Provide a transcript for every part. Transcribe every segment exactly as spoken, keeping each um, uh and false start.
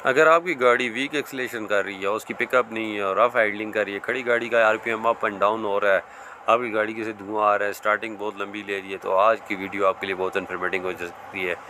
अगर आपकी गाड़ी वीक एक्सीलरेशन कर रही है, उसकी पिकअप नहीं है और रफ आइडलिंग कर रही है, खड़ी गाड़ी का आरपीएम अप एंड डाउन हो रहा है, आपकी गाड़ी की से धुआं आ रहा है, स्टार्टिंग बहुत लंबी ले रही है, तो आज की वीडियो आपके लिए बहुत इन्फॉर्मेटिव हो सकती है।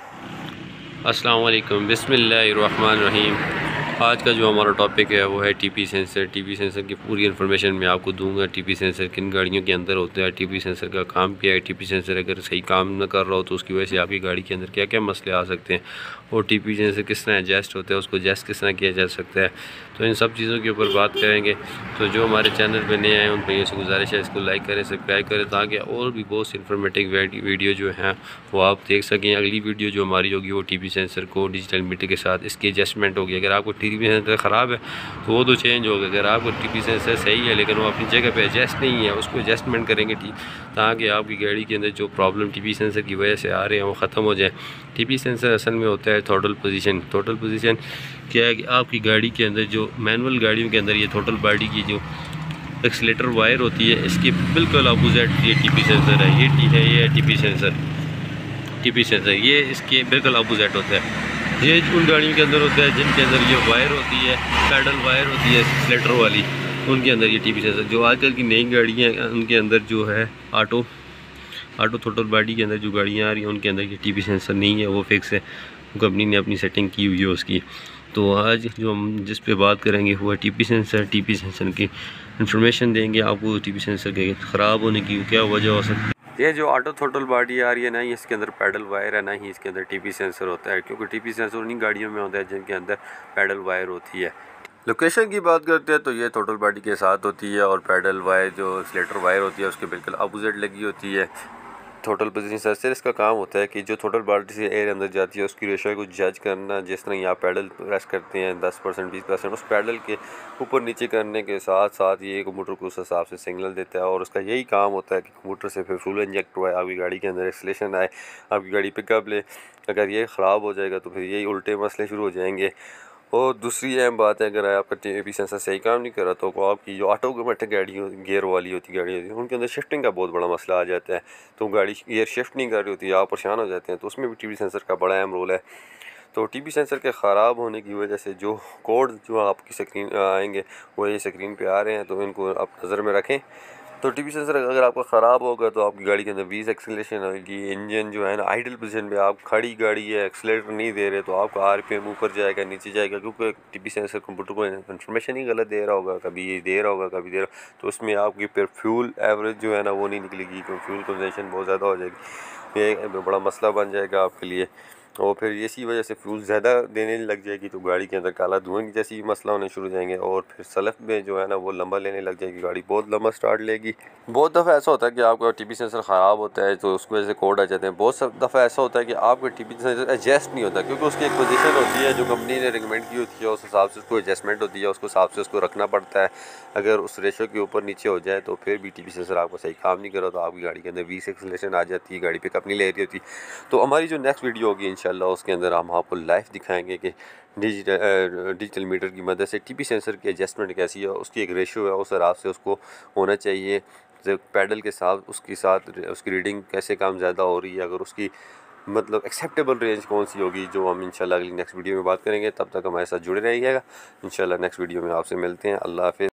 अस्सलाम वालेकुम, बिस्मिल्लाहिर्रहमानिर्रहीम। आज का जो हमारा टॉपिक है वो है टीपी सेंसर। टीपी सेंसर की पूरी इन्फॉर्मेशन मैं आपको दूंगा। टीपी सेंसर किन गाड़ियों के अंदर होता है, टीपी सेंसर का काम क्या है, टीपी सेंसर अगर सही काम न कर रहा हो तो उसकी वजह से आपकी गाड़ी के अंदर क्या क्या मसले आ सकते हैं, और टीपी सेंसर किस तरह एडजस्ट होता है, उसको एडजस्ट किस तरह किया जा सकता है। तो इन सब चीज़ों के ऊपर बात करेंगे। तो जो हमारे चैनल पर नए आए उन भाइयों से गुजारिश है इसको लाइक करें, सब्सक्राइब करें, ताकि और भी बहुत सी इन्फॉर्मेटिव वीडियो जो हैं वो आप देख सकें। अगली वीडियो जो हमारी होगी वो टीपी सेंसर को डिजिटल मीटर के साथ इसकी एडजस्टमेंट होगी। अगर आपको टीपी सेंसर ख़राब है तो वो तो चेंज होगा। अगर आपको टीपी सेंसर सही है लेकिन वो अपनी जगह पे एडजस्ट नहीं है, उसको एडजस्टमेंट करेंगे टी ताकि आपकी गाड़ी के अंदर जो प्रॉब्लम टीपी सेंसर की वजह से आ रहे हैं वो ख़त्म हो जाए। टीपी सेंसर असल में होता है थ्रॉटल पोजीशन। थ्रॉटल पोजीशन क्या है कि आपकी गाड़ी के अंदर जो मैनुअल गाड़ियों के अंदर ये थ्रॉटल बॉडी की जो एक्सीलेटर वायर होती है, इसके बिल्कुल अपोजिट ये टीपी सेंसर है। ये टी है ये टीपी सेंसर टीपी सेंसर ये इसके बिल्कुल अपोजिट होता है। ये उन गाड़ियों के अंदर होता है जिनके अंदर ये वायर होती है, पैडल वायर होती है एक्सीलेटर वाली, उनके अंदर ये टीपी सेंसर। जो आजकल की नई गाड़ियाँ हैं उनके अंदर जो है ऑटो ऑटो थ्रॉटल बॉडी के अंदर जो गाड़ियाँ आ रही हैं उनके अंदर ये टीपी सेंसर नहीं है, वो फिक्स है, कंपनी ने अपनी सेटिंग की हुई है उसकी। तो आज जो हम जिस पे बात करेंगे वो है टीपी सेंसर। टीपी सेंसर की इन्फॉर्मेशन देंगे आपको, टीपी सेंसर के ख़राब होने की क्या वजह हो सकती है। ये जो ऑटो थ्रॉटल बॉडी आ रही है ना, ही इसके अंदर पैडल वायर है, ना ही इसके अंदर टीपी सेंसर होता है, क्योंकि टीपी सेंसर उन्हीं गाड़ियों में होता है जिनके अंदर पैडल वायर होती है। लोकेशन की बात करते हैं तो ये थ्रॉटल बॉडी के साथ होती है, और पैडल वायर जो एक्सीलेटर वायर होती है उसके बिल्कुल अपोजिट लगी होती है। थ्रॉटल पोजीशन सेंसर इसका काम होता है कि जो थ्रॉटल बॉडी से एयर अंदर जाती है उसकी रेशो को जज करना। जिस तरह यहाँ पैडल प्रेस करते हैं दस परसेंट बीस परसेंट, उस पैडल के ऊपर नीचे करने के साथ साथ ये कंप्यूटर को उस हिसाब से सिग्नल देता है, और उसका यही काम होता है कि कंप्यूटर से फिर फ्यूल इंजेक्ट हुआ है, आपकी गाड़ी के अंदर एक्सीलरेशन आए, आपकी गाड़ी पिकअप ले। अगर ये ख़राब हो जाएगा तो फिर यही उल्टे मसले शुरू हो जाएंगे। और दूसरी अहम बात है, अगर आपका टीपी सेंसर सही काम नहीं कर रहा तो आपकी जो ऑटोमेटिक गाड़ी गियर वाली होती गाड़ी होती है उनके अंदर शिफ्टिंग का बहुत बड़ा मसला आ जाता है। तो गाड़ी गियर शिफ्ट नहीं कर रही होती, आप परेशान हो जाते हैं, तो उसमें भी टीपी सेंसर का बड़ा अहम रोल है। तो टीपी सेंसर के ख़राब होने की वजह से जो कोड जो आपकी स्क्रीन आएंगे वो ये स्क्रीन पे आ रहे हैं, तो इनको आप नज़र में रखें। तो टीपी सेंसर अगर आपका ख़राब होगा तो आपकी गाड़ी के अंदर वीक एक्सीलरेशन होगी, इंजन जो है ना आइडल पोजीशन पे, आप खड़ी गाड़ी है एक्सीलरेटर नहीं दे रहे तो आपका आरपीएम ऊपर जाएगा नीचे जाएगा, क्योंकि टीपी सेंसर कंप्यूटर को इन्फॉर्मेशन ही गलत दे रहा होगा, कभी ये दे रहा होगा कभी दे रहा, तो उसमें आपकी फिर फ्यूल एवरेज जो है ना वो नहीं निकलेगी, क्योंकि फ्यूल कंजम्पशन बहुत ज़्यादा हो जाएगी, ये बड़ा मसला बन जाएगा आपके लिए। और फिर इसी वजह से फ्यूल ज़्यादा देने लग जाएगी तो गाड़ी के अंदर काला धुएं जैसी मसला होने शुरू हो जाएंगे, और फिर सलफ में जो है ना वो लंबा लेने लग जाएगी, गाड़ी बहुत लंबा स्टार्ट लेगी। बहुत दफ़ा ऐसा होता है कि आपका टीपी सेंसर ख़राब होता है तो उसकी वजह से कोड आ जाते हैं। बहुत सब दफ़ा ऐसा होता है कि आपका टीपी सेंसर एडजस्ट नहीं होता, क्योंकि उसकी एक पोजीशन होती है जो कंपनी ने रिकमेंड की होती है, उस हिसाब से उसको एडजस्टमेंट होती है, उसको हिसाब से उसको रखना पड़ता है। अगर उस रेशो के ऊपर नीचे हो जाए तो फिर भी टीपी सेंसर आपको सही काम नहीं करा तो आपकी गाड़ी के अंदर वीक एक्सीलरेशन आ जाती है, गाड़ी पिकअप नहीं ले रही होती। तो हमारी जो नेक्स्ट वीडियो होगी इंशाल्लाह उसके अंदर हम आपको लाइव दिखाएंगे कि डिजिटल डिजिटल मीटर की मदद से टीपी सेंसर की एडजस्टमेंट कैसी है, उसकी एक रेशो है, उस हिसाब से उसको होना चाहिए। जब पैडल के साथ उसके साथ उसकी रीडिंग कैसे काम ज़्यादा हो रही है, अगर उसकी मतलब एक्सेप्टेबल रेंज कौन सी होगी, जो हम इंशाल्लाह अगली नेक्स्ट वीडियो में बात करेंगे। तब तक हमारे साथ जुड़े रहिएगा। इंशाल्लाह नेक्स्ट वीडियो में आपसे मिलते हैं। अल्लाह हाफ़िज़।